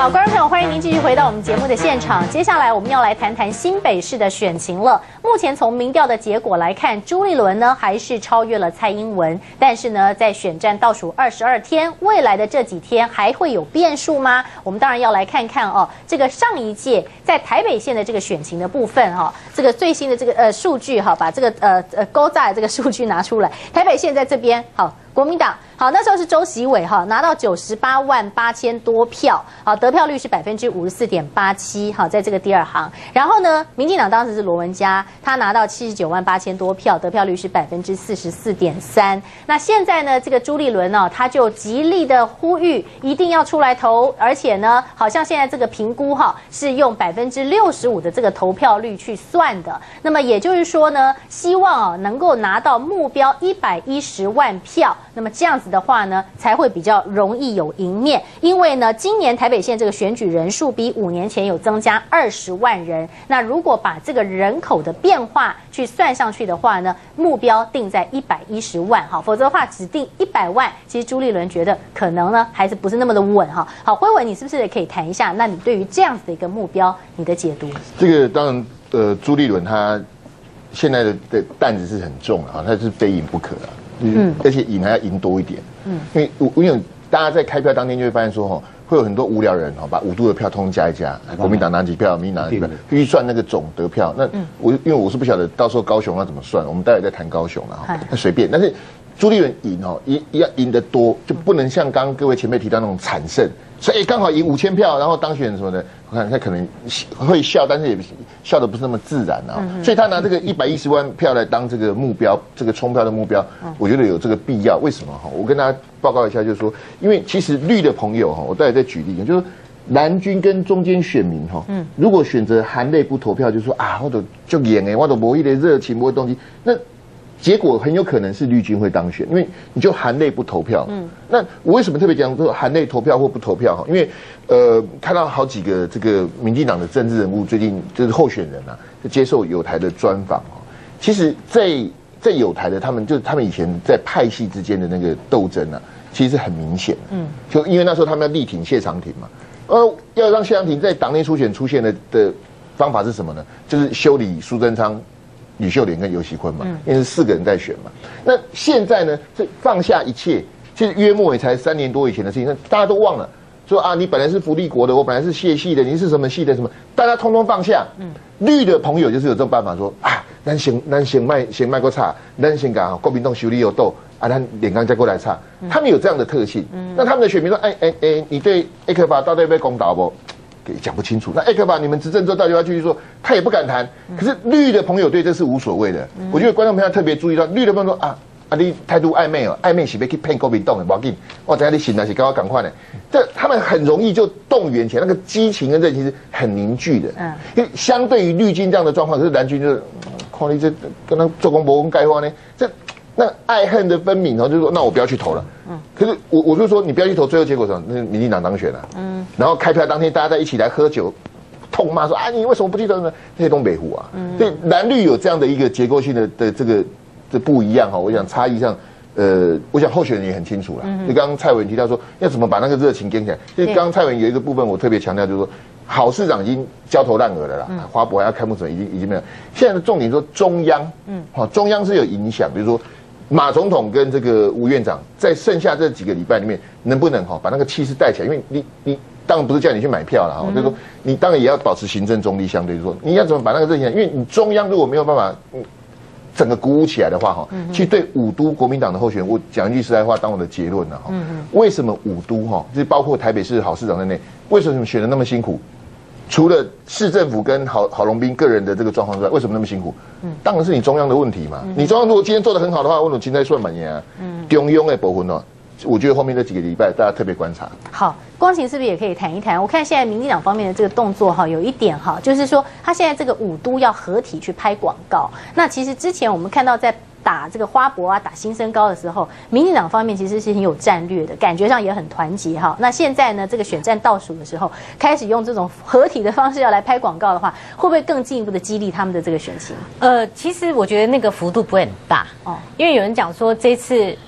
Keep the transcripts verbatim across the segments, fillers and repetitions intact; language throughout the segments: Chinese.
好，观众朋友，欢迎您继续回到我们节目的现场。接下来我们要来谈谈新北市的选情了。目前从民调的结果来看，朱立伦呢还是超越了蔡英文，但是呢，在选战倒数二十二天，未来的这几天还会有变数吗？我们当然要来看看哦，这个上一届在台北县的这个选情的部分哈、哦，这个最新的这个呃数据哈，把这个呃呃勾炸的这个数据拿出来，台北县在这边好。国民党好，那时候是周习伟哈拿到九十八万八千多票，好，得票率是百分之五十四点八七，好，在这个第二行。然后呢，民进党当时是罗文嘉，他拿到七十九万八千多票，得票率是百分之四十四点三。那现在呢，这个朱立伦呢、哦，他就极力的呼吁一定要出来投，而且呢，好像现在这个评估哈是用百分之六十五的这个投票率去算的。那么也就是说呢，希望啊能够拿到目标一百一十万票。那么这样子的话呢，才会比较容易有赢面。因为呢，今年台北县这个选举人数比五年前有增加二十万人。那如果把这个人口的变化去算上去的话呢，目标定在一百一十万哈，否则的话只定一百万，其实朱立伦觉得可能呢还是不是那么的稳哈。好，辉文，你是不是也可以谈一下？那你对于这样子的一个目标，你的解读？ 这个当然，呃，朱立伦他现在的的担子是很重的啊，他是非赢不可的。嗯，而且赢还要赢多一点。嗯，因为因为大家在开票当天就会发现说，哈，会有很多无聊人哈，把五都的票通通加一加，国民党拿几票，民进党拿几票，预算那个总得票。那我因为我是不晓得到时候高雄要怎么算，我们待会再谈高雄了哈，那随便。但是朱立伦赢哦，赢要赢得多，就不能像刚刚各位前辈提到那种惨胜，所以刚好赢五千票，然后当选什么的，我看他可能会笑，但是也笑得不是那么自然啊。所以他拿这个一百一十万票来当这个目标，这个冲票的目标，我觉得有这个必要。为什么哈？我跟大家报告一下，就是说，因为其实绿的朋友哈，我待会再举例，就是说蓝军跟中间选民哈，如果选择含泪不投票，就说啊，我都就演哎，我都没一点热情，没东西，那。结果很有可能是绿军会当选，因为你就含泪不投票。嗯，那我为什么特别讲说含泪投票或不投票？哈，因为呃，看到好几个这个民进党的政治人物最近就是候选人啊，就接受友台的专访哈。其实在，在在友台的他们，就是他们以前在派系之间的那个斗争啊，其实是很明显的。嗯，就因为那时候他们要力挺谢长廷嘛，呃，要让谢长廷在党内初选出现的的方法是什么呢？就是修理苏贞昌。吕秀莲跟游锡堃嘛，因为是四个人在选嘛。那现在呢，这放下一切，其实约莫也才三年多以前的事情，那大家都忘了。说啊，你本来是福利国的，我本来是谢系的，你是什么系的什么，大家通通放下。嗯，绿的朋友就是有这种办法说啊，咱先咱先卖先卖个差，咱先搞国民党修理有斗啊，咱脸刚再过来差，他们有这样的特性。嗯，那他们的选民说，哎哎哎，你对艾克法到底被公道不？给讲不清楚，那艾克法你们执政之后到底要继续说，他也不敢谈。可是绿的朋友对这是无所谓的。嗯、我觉得观众朋友特别注意到，绿的朋友说啊啊，你态度暧昧哦，暧昧是要去骗国民党的，不要紧。我等下你醒来是赶快赶快的，这他们很容易就动员起来，那个激情跟热情是很凝聚的。嗯，因为相对于绿军这样的状况，可是蓝军就是，看你这跟他做工博文盖花呢，这。那爱恨的分明，然后就说那我不要去投了。嗯，可是我我就说你不要去投，最后结果什么？那民进党当选了。嗯，然后开票当天大家在一起来喝酒，痛骂说啊你为什么不去投呢？这些东北湖啊，嗯，所以蓝绿有这样的一个结构性的的这个这不一样哈。我想差异上，呃，我想候选人也很清楚了。嗯，就刚刚蔡委员提到说要怎么把那个热情跟起来。所以刚刚蔡委员有一个部分我特别强调，就是说郝市长已经焦头烂额了啦，嗯、花博还要开幕审已经已经没有。现在的重点说中央，嗯，好，中央是有影响，比如说。马总统跟这个吴院长在剩下这几个礼拜里面，能不能哈把那个气势带起来？因为你你当然不是叫你去买票了哈，就是说你当然也要保持行政中立，相对说你要怎么把那个热情？因为你中央如果没有办法，嗯，整个鼓舞起来的话哈，其实对五都国民党的候选人，我讲一句实在话，当我的结论了哈。为什么五都哈，就是包括台北市郝市长在内，为什么选得那么辛苦？除了市政府跟郝郝龙斌个人的这个状况之外，为什么那么辛苦？嗯，当然是你中央的问题嘛。嗯、你中央如果今天做得很好的话，我种青菜算满呀。嗯，中央的部分哦，我觉得后面这几个礼拜大家特别观察。好， 光晴是不是也可以谈一谈？我看现在民进党方面的这个动作哈，有一点哈，就是说他现在这个五都要合体去拍广告。那其实之前我们看到在打这个花博啊，打新生高的时候，民进党方面其实是很有战略的，感觉上也很团结哈。那现在呢，这个选战倒数的时候，开始用这种合体的方式要来拍广告的话，会不会更进一步的激励他们的这个选情？ 呃，其实我觉得那个幅度不会很大哦，因为有人讲说这次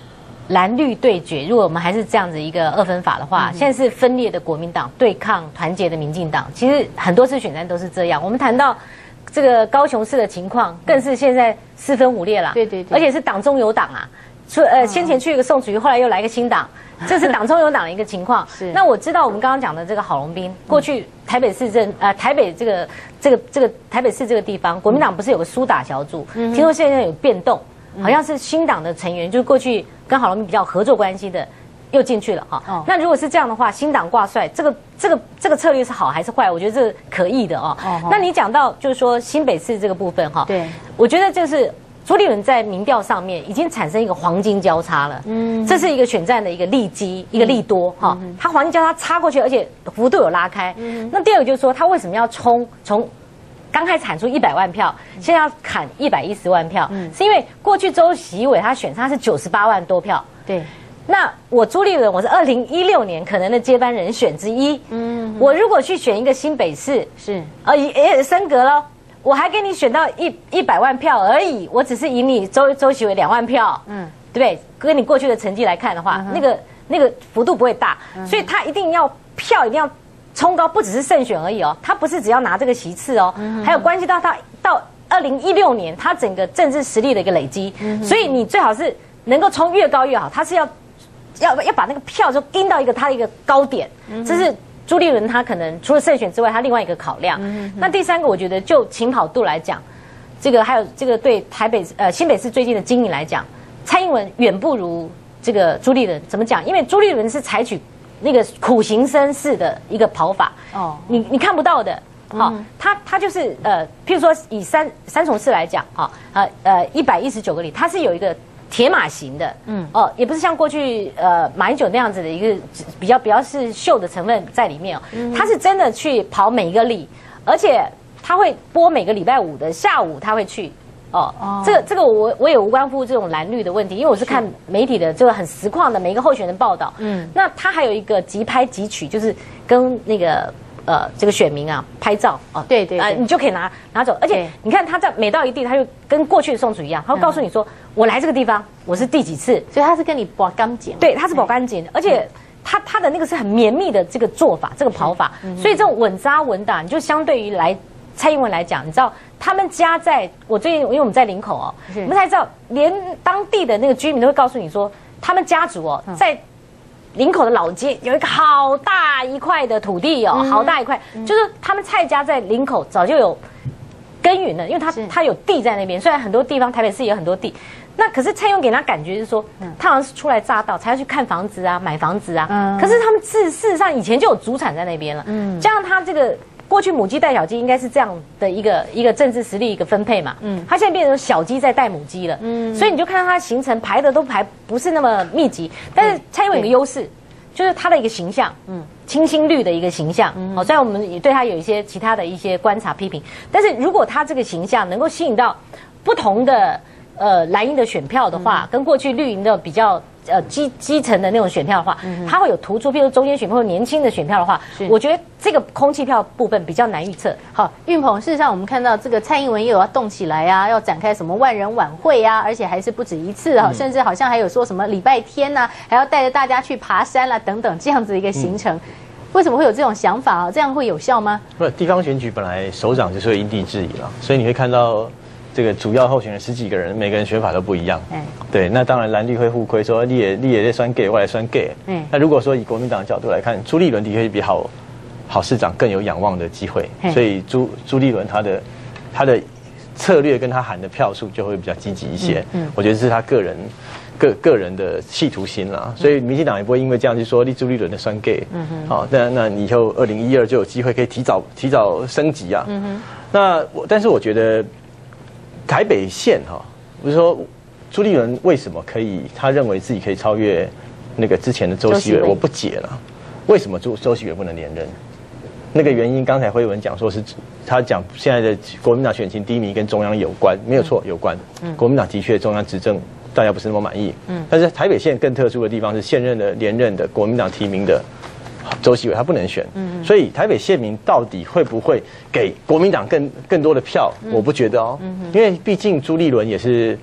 蓝绿对决，如果我们还是这样子一个二分法的话，嗯、现在是分裂的国民党对抗团结的民进党。其实很多次选战都是这样。我们谈到这个高雄市的情况，更是现在四分五裂啦。 对对对， 而且是党中有党啊。说呃，先前去一个宋楚瑜，后来又来一个新党，这是党中有党的一个情况。是。那我知道我们刚刚讲的这个郝龙斌，过去台北市政呃台北这个这个这个台北市这个地方，国民党不是有个苏打小组？嗯、听说现在有变动。好像是新党的成员，就是过去跟郝龙斌比较合作关系的，又进去了哈。哦、那如果是这样的话，新党挂帅，这个这个这个策略是好还是坏？我觉得这是可议的哦。哦那你讲到就是说新北市这个部分哈，对，我觉得就是朱立伦在民调上面已经产生一个黄金交叉了。嗯，这是一个选战的一个利基，一个利多哈。嗯、他黄金交叉插过去，而且幅度有拉开。嗯，那第二个就是说他为什么要冲从？刚开始喊出一百万票，现在要砍一百一十万票，嗯、是因为过去周习伟他选他是九十八万多票，对。那我朱立伦我是二零一六年可能的接班人选之一，嗯，我如果去选一个新北市，是，呃也也升格了，我还给你选到一一百万票而已，我只是赢你周周习伟两万票，嗯，对不对？跟你过去的成绩来看的话，嗯、那个那个幅度不会大，嗯、所以他一定要票一定要。冲高不只是胜选而已哦，他不是只要拿这个席次哦，嗯、还有关系到他到二零一六年他整个政治实力的一个累积，嗯、所以你最好是能够冲越高越好，他是要要要把那个票就盯到一个他的一个高点，嗯、这是朱立伦他可能除了胜选之外，他另外一个考量。嗯、那第三个，我觉得就勤跑度来讲，这个还有这个对台北呃新北市最近的经营来讲，蔡英文远不如这个朱立伦。怎么讲？因为朱立伦是采取那个苦行僧式的一个跑法，哦，你你看不到的，好、嗯，他他就是呃，譬如说以三三重市来讲，哈，呃呃一百一十九个里，它是有一个铁马型的，嗯，哦，也不是像过去呃马英九那样子的一个比较比较是秀的成分在里面哦，嗯、他是真的去跑每一个里，而且他会播每个礼拜五的下午他会去。哦，哦这个这个我我也无关乎这种蓝绿的问题，因为我是看媒体的这个很实况的每一个候选人报道。嗯，那他还有一个即拍即取，就是跟那个呃这个选民啊拍照啊， 对对， 呃你就可以拿拿走，而且你看他在每到一地，他就跟过去的宋楚瑜一样，他会告诉你说、嗯、我来这个地方我是第几次， 所以他是跟你保干净， 对，他是保干净，而且。他他的那个是很绵密的这个做法，这个跑法，嗯、所以这种稳扎稳打，你就相对于来蔡英文来讲，你知道他们家在我最近，因为我们在林口哦，我们才知道，连当地的那个居民都会告诉你说，他们家族哦，嗯、在林口的老街有一个好大一块的土地哦，嗯、好大一块，嗯、就是他们蔡家在林口早就有耕耘了，因为他他有地在那边，虽然很多地方台北市也有很多地。那可是蔡英文给他感觉是说，他好像是初来乍到，才要去看房子啊、买房子啊。嗯、可是他们事事实上以前就有主产在那边了。嗯，加上他这个过去母鸡带小鸡，应该是这样的一个一个政治实力一个分配嘛。嗯，他现在变成小鸡在带母鸡了。嗯，所以你就看到他行程排的都排不是那么密集，但是蔡英文有个优势，就是他的一个形象，嗯，清新绿的一个形象。嗯，哦，虽然我们也对他有一些其他的一些观察批评，但是如果他这个形象能够吸引到不同的。呃，蓝营的选票的话，嗯、跟过去绿营的比较呃基基层的那种选票的话，嗯、它会有突出，譬如中间选票或年轻的选票的话，我觉得这个空气票部分比较难预测。 好，运鹏，事实上我们看到这个蔡英文也有要动起来啊，要展开什么万人晚会啊，而且还是不止一次啊，嗯、甚至好像还有说什么礼拜天呐、啊，还要带着大家去爬山啦、啊、等等这样子一个行程。嗯为什么会有这种想法啊？这样会有效吗？ 不，地方选举本来首长就是会因地制宜了，所以你会看到。这个主要候选人十几个人，每个人选法都不一样。嗯，对，那当然蓝绿会互亏，说你也你也在酸 gay， 我也酸 gay。嗯，那如果说以国民党的角度来看，朱立伦的确比好好市长更有仰望的机会，所以朱朱立伦他的他的策略跟他喊的票数就会比较积极一些。嗯，嗯我觉得是他个人个个人的企图心啦，所以民进党也不会因为这样去说你朱立伦的酸 gay。嗯哼，好，那那你以后二零一二就有机会可以提早提早升级啊。嗯哼，那我但是我觉得。台北县哈，不是说朱立伦为什么可以？他认为自己可以超越那个之前的周习伟，我不解了。为什么周周习伟不能连任？那个原因，刚才辉文讲说是他讲现在的国民党选情低迷跟中央有关，没有错，有关。嗯，国民党的确中央执政大家不是那么满意。嗯，但是台北县更特殊的地方是现任的连任的国民党提名的。周习伟他不能选，嗯、所以台北县民到底会不会给国民党更更多的票？嗯、我不觉得哦，嗯、因为毕竟朱立伦也是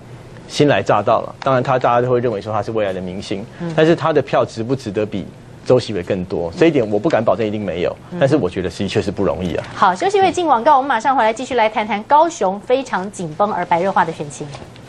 新来乍到了，当然他大家都会认为说他是未来的明星，但是他的票值不值得比周习伟更多？这一点我不敢保证一定没有，但是我觉得的确是不容易啊。 好，休息会进广告，我们马上回来继续来谈谈高雄非常紧绷而白热化的选情。